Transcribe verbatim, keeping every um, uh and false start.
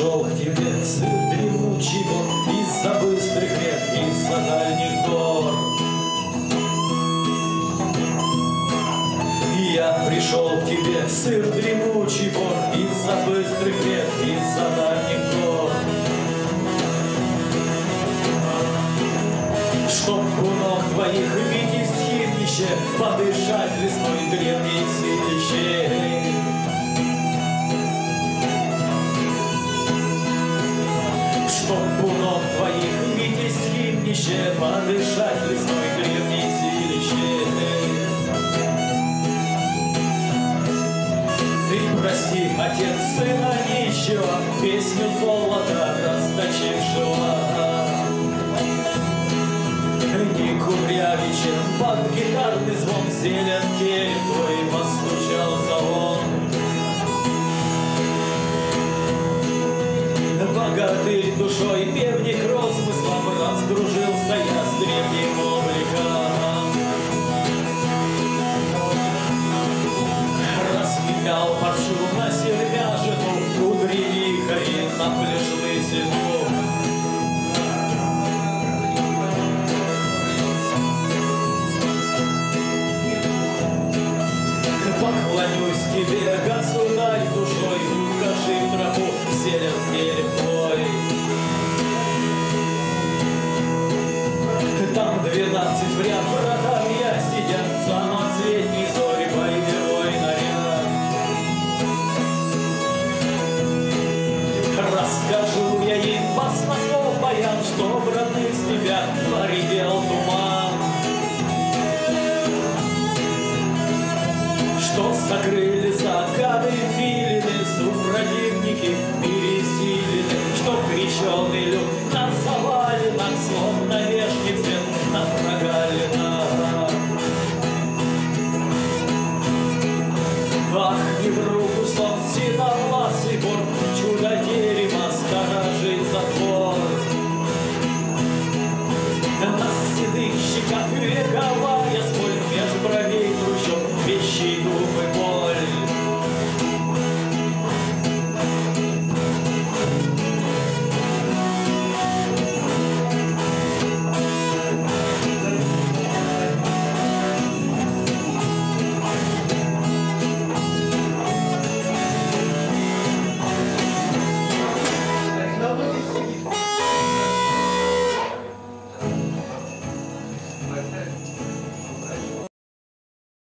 пришел к тебе, сын дремучий вор, из-за быстрых рек, из-за дальних гор. Я пришел к тебе, сыр дремучий вор, из-за быстрых рек, из-за дальних гор. Чтоб у ног твоих видеть химнище, подышать лесной древней силище. Чтоб у ног твоих видеть химнище, подышать лесной древней силище. Ты прости, отец сына нищего, песню золота расточившего. Не курявичем под гитарный звон, зелен кель твой постучал звон. Богатый душой певник розмыслом, раздружился я с древним обликом. Распекал паршу на сермяжину, кудри вихри на плешь лысину. Поклонюсь тебе, государь, душой, укажи тропу, зелен кель твой. Там двенадцать в ряд братья сидят, самоцветней зори боевой наряд. Расскажу я им баснослов баян, что браны с тебя поредел туман. Что закрыли закаты филины, супротивники пересилены, что крещеный люд на завалинах, словно вешний цвет на прогалинах. Ах, не в руку сон синовал,